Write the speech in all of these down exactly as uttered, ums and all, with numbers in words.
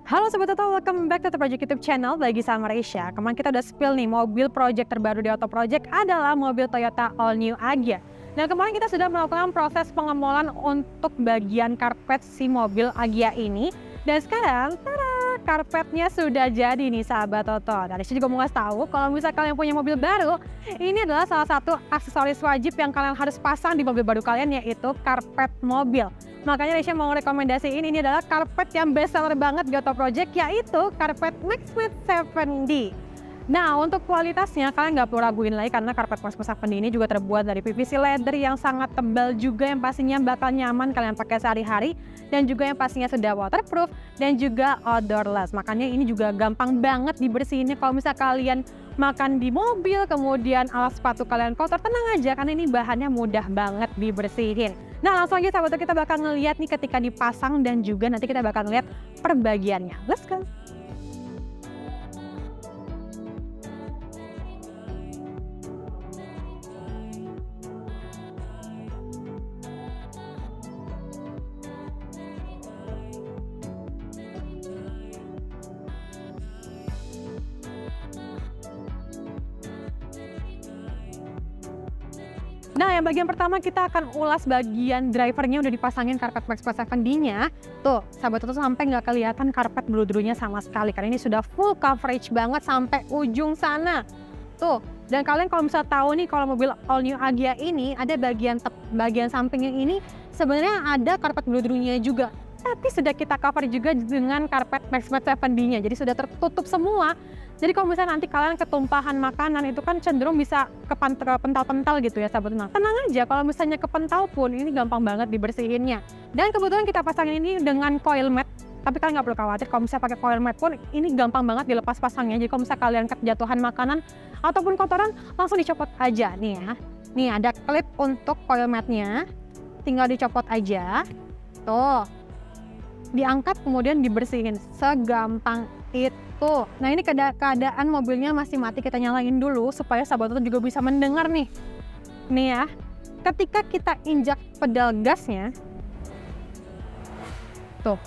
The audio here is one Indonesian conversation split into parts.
Halo Sobat Auto, welcome back to the Project YouTube channel Bagi Sama Malaysia. Kemarin kita udah spill nih, mobil project terbaru di Auto Project adalah mobil Toyota All New Agya. Nah kemarin kita sudah melakukan proses pengemolan untuk bagian karpet si mobil Agya ini. Dan sekarang, tada, karpetnya sudah jadi nih sahabat Auto. Dan saya juga mau ngasih tahu, kalau misalnya kalian punya mobil baru, ini adalah salah satu aksesoris wajib yang kalian harus pasang di mobil baru kalian, yaitu karpet mobil. Makanya Resya mau rekomendasiin ini adalah karpet yang best seller banget di Auto Project, yaitu karpet Maxmat tujuh D. Nah untuk kualitasnya kalian nggak perlu raguin lagi karena karpet Maxmat tujuh D ini juga terbuat dari P V C leather yang sangat tebal juga, yang pastinya bakal nyaman kalian pakai sehari-hari, dan juga yang pastinya sudah waterproof dan juga odorless. Makanya ini juga gampang banget dibersihinnya. Kalau misalnya kalian makan di mobil kemudian alas sepatu kalian kotor, tenang aja karena ini bahannya mudah banget dibersihin. Nah langsung aja sahabat, kita bakal ngeliat nih ketika dipasang dan juga nanti kita bakal ngeliat perbagiannya. Let's go! Nah yang bagian pertama kita akan ulas bagian drivernya, udah dipasangin karpet Maxmat tujuh D-nya. Tuh sahabat tuh sampai nggak kelihatan karpet bludrunya sama sekali karena ini sudah full coverage banget sampai ujung sana. Tuh, dan kalian kalau misalnya tahu nih kalau mobil All New Agya ini ada bagian tep, bagian sampingnya ini sebenarnya ada karpet bludrunya juga. Tapi sudah kita cover juga dengan karpet Maxmat tujuh D-nya. Jadi sudah tertutup semua. Jadi kalau misalnya nanti kalian ketumpahan makanan itu kan cenderung bisa kepental-pental gitu ya sahabat. Nah, tenang aja kalau misalnya kepental pun ini gampang banget dibersihinnya. Dan kebetulan kita pasangin ini dengan coil mat. Tapi kalian nggak perlu khawatir kalau misalnya pakai coil mat pun ini gampang banget dilepas pasangnya. Jadi kalau misalnya kalian kejatuhan makanan ataupun kotoran langsung dicopot aja nih ya. Nih ada klip untuk coil matnya. Tinggal dicopot aja. Tuh. Diangkat kemudian dibersihin. Segampang itu. Nah ini keadaan mobilnya masih mati, kita nyalain dulu supaya sahabat itu juga bisa mendengar nih. Nih ya, ketika kita injak pedal gasnya, tuh,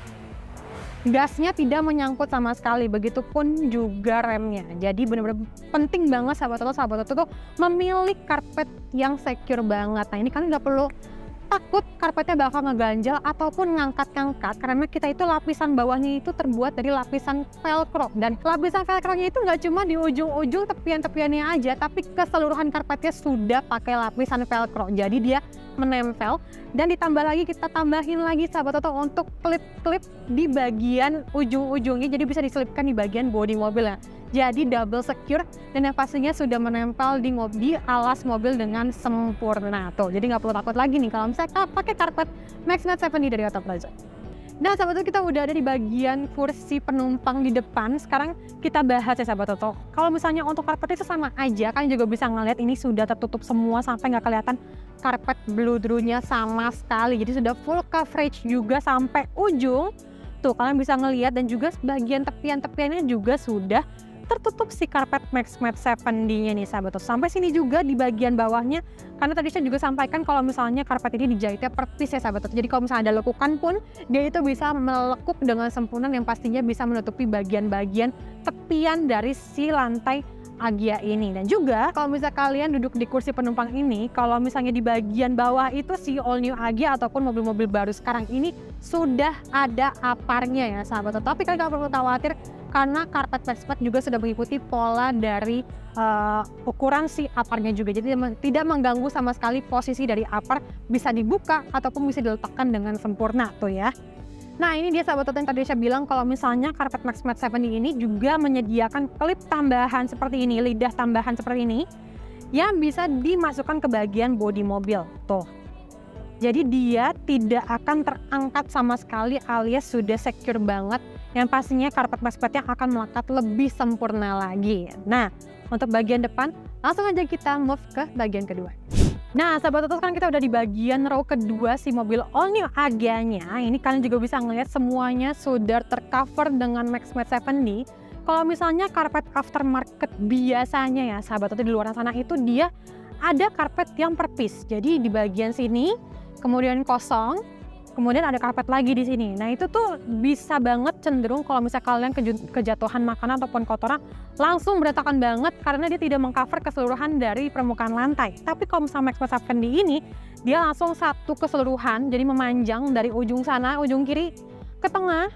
gasnya tidak menyangkut sama sekali, begitupun juga remnya. Jadi benar-benar penting banget sahabat itu, sahabat itu tuh memilih karpet yang secure banget. Nah ini kalian nggak perlu takut karpetnya bakal ngeganjal ataupun ngangkat-ngangkat karena kita itu lapisan bawahnya itu terbuat dari lapisan velcro, dan lapisan velcro-nya itu nggak cuma di ujung-ujung tepian-tepiannya aja tapi keseluruhan karpetnya sudah pakai lapisan velcro, jadi dia menempel. Dan ditambah lagi kita tambahin lagi sahabat Toto untuk klip-klip di bagian ujung-ujungnya, jadi bisa diselipkan di bagian bodi mobilnya. Jadi double secure dan yang pastinya sudah menempel di, di alas mobil dengan sempurna tuh. Jadi nggak perlu takut lagi nih kalau misalnya pakai karpet Maxmat tujuh D dari Auto Project. Nah sahabat Toto, kita udah ada di bagian kursi penumpang di depan. Sekarang kita bahas ya sahabat Toto. Kalau misalnya untuk karpet itu sama aja, kalian juga bisa ngeliat ini sudah tertutup semua sampai nggak kelihatan karpet bludrunya sama sekali. Jadi sudah full coverage juga sampai ujung. Tuh kalian bisa ngeliat, dan juga bagian tepian-tepiannya juga sudah tertutup si karpet Maxmat tujuh D-nya nih sahabat tuh. Sampai sini juga di bagian bawahnya, karena tadi saya juga sampaikan kalau misalnya karpet ini dijahitnya per piece ya sahabat tuh. Jadi kalau misalnya ada lekukan pun dia itu bisa melekuk dengan sempurna, yang pastinya bisa menutupi bagian-bagian tepian dari si lantai Agya ini. Dan juga kalau misalnya kalian duduk di kursi penumpang ini, kalau misalnya di bagian bawah itu si All New Agya ataupun mobil-mobil baru sekarang ini sudah ada aparnya ya sahabat. Tapi kalian gak perlu khawatir karena karpet Maxmat juga sudah mengikuti pola dari uh, ukuran si aparnya juga. Jadi tidak mengganggu sama sekali posisi dari apar, bisa dibuka ataupun bisa diletakkan dengan sempurna tuh ya. Nah ini dia sahabat Toto yang tadi saya bilang kalau misalnya karpet Maxmat tujuh D ini juga menyediakan klip tambahan seperti ini, lidah tambahan seperti ini yang bisa dimasukkan ke bagian bodi mobil tuh. Jadi dia tidak akan terangkat sama sekali alias sudah secure banget, yang pastinya karpet Maxmatnya akan melekat lebih sempurna lagi. Nah untuk bagian depan langsung aja kita move ke bagian kedua. Nah sahabat Toto, sekarang kita udah di bagian row kedua si mobil All New Agya-nya. Ini kalian juga bisa ngeliat semuanya sudah tercover dengan Maxmat tujuh D. Kalau misalnya karpet aftermarket biasanya ya sahabat Toto di luar sana itu dia ada karpet yang per piece. Jadi di bagian sini kemudian kosong, Kemudian ada karpet lagi di sini. Nah itu tuh bisa banget cenderung kalau misalnya kalian kejatuhan makanan ataupun kotoran langsung berantakan banget karena dia tidak mengcover keseluruhan dari permukaan lantai. Tapi kalau misalnya Max Max Seven D ini dia langsung satu keseluruhan, jadi memanjang dari ujung sana, ujung kiri ke tengah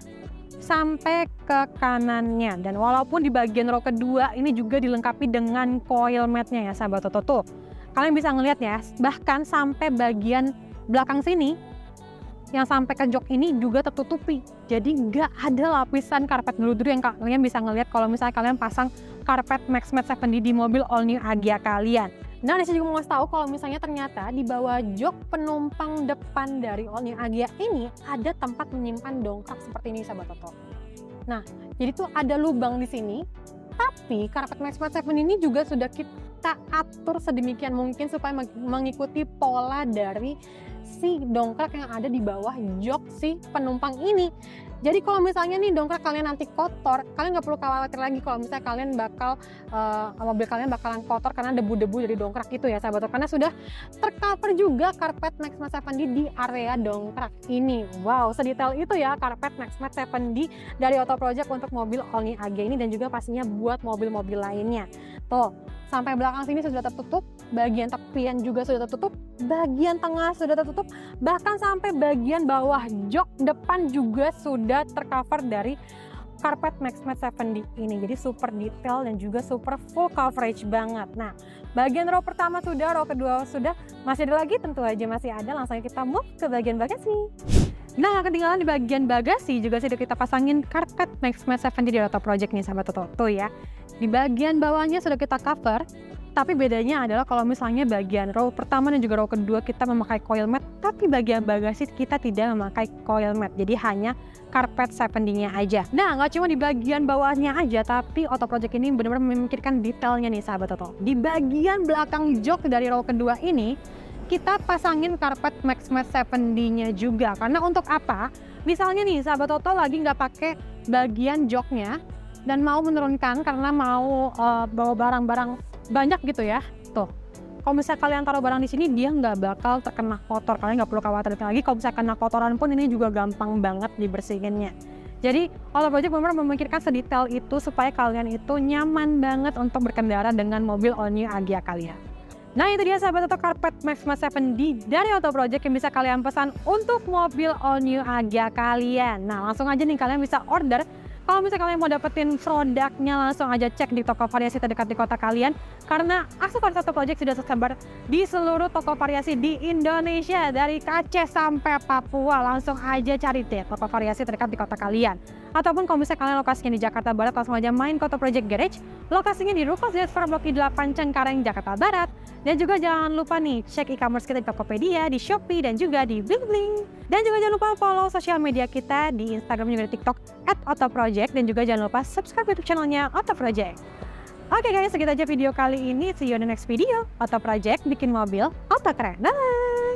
sampai ke kanannya. Dan walaupun di bagian row kedua ini juga dilengkapi dengan coil mat-nya ya sahabat Toto tuh. Kalian bisa ngeliat ya, bahkan sampai bagian belakang sini yang sampai ke jok ini juga tertutupi. Jadi nggak ada lapisan karpet geludru yang kalian bisa ngelihat kalau misalnya kalian pasang karpet Max Mat Seven D di mobil all new Agya kalian. Nah, di sini juga mau ngasih tahu kalau misalnya ternyata di bawah jok penumpang depan dari all new Agya ini ada tempat menyimpan dongkrak seperti ini sahabat Toto. Nah, jadi tuh ada lubang di sini. Tapi karpet Max Mat Seven ini juga sudah kita atur sedemikian mungkin supaya mengikuti pola dari si dongkrak yang ada di bawah jok si penumpang ini. Jadi kalau misalnya nih dongkrak kalian nanti kotor, kalian nggak perlu khawatir lagi kalau misalnya kalian bakal uh, mobil kalian bakalan kotor karena debu-debu dari dongkrak itu ya sahabat, karena sudah tercover juga karpet Max Mat Seven D di area dongkrak ini. Wow, sedetail itu ya karpet Max Mat Seven D dari Auto Project untuk mobil all new Agya ini dan juga pastinya buat mobil-mobil lainnya. Tuh, sampai belakang sini sudah tertutup, bagian tepian juga sudah tertutup, bagian tengah sudah tertutup, bahkan sampai bagian bawah jok depan juga sudah tercover dari karpet Max Mat Seven D ini. Jadi super detail dan juga super full coverage banget. Nah, bagian row pertama sudah, row kedua sudah, masih ada lagi? Tentu aja masih ada. Langsung kita move ke bagian bagasi. Nah, ketinggalan di bagian bagasi juga sudah kita pasangin karpet Max Mat Seven D di Auto Project nih sahabat Toto. Tuh ya, di bagian bawahnya sudah kita cover. Tapi bedanya adalah kalau misalnya bagian row pertama dan juga row kedua kita memakai coil mat, tapi bagian bagasi kita tidak memakai coil mat. Jadi hanya karpet Seven D-nya aja. Nah, nggak cuma di bagian bawahnya aja, tapi Auto Project ini benar-benar memikirkan detailnya nih sahabat Toto. Di bagian belakang jok dari row kedua ini, kita pasangin karpet Max Mat Seven D-nya juga. Karena untuk apa? Misalnya nih sahabat Toto lagi nggak pakai bagian joknya dan mau menurunkan karena mau uh, bawa barang-barang banyak gitu ya. Tuh, kalau misalnya kalian taruh barang di sini dia nggak bakal terkena kotor. Kalian nggak perlu khawatir lagi. Kalau misalnya kena kotoran pun ini juga gampang banget dibersihinnya. Jadi Auto Project benar memikirkan sedetail itu supaya kalian itu nyaman banget untuk berkendara dengan mobil all new Agya kalian. Nah, itu dia sahabat Toto karpet Max Mat Seven D dari Auto Project yang bisa kalian pesan untuk mobil all new Agya kalian. Nah, langsung aja nih kalian bisa order. Kalau misalnya kalian mau dapetin produknya, langsung aja cek di toko variasi terdekat di kota kalian. Karena aksesoris Auto Project sudah tersebar di seluruh toko variasi di Indonesia. Dari Aceh sampai Papua, langsung aja cari deh toko variasi terdekat di kota kalian. Ataupun kalau misalnya kalian lokasinya di Jakarta Barat, langsung aja main ke Auto Project Garage. Lokasinya di Rufus Jasper Blok I delapan Cengkareng, Jakarta Barat. Dan juga jangan lupa nih, cek e-commerce kita di Tokopedia, di Shopee, dan juga di Bling. Dan juga jangan lupa follow sosial media kita di Instagram juga di TikTok at Auto Project. Dan juga jangan lupa subscribe YouTube channelnya Auto Project. Oke guys, segitu aja video kali ini. See you on the next video. Auto Project bikin mobil auto keren. Dah.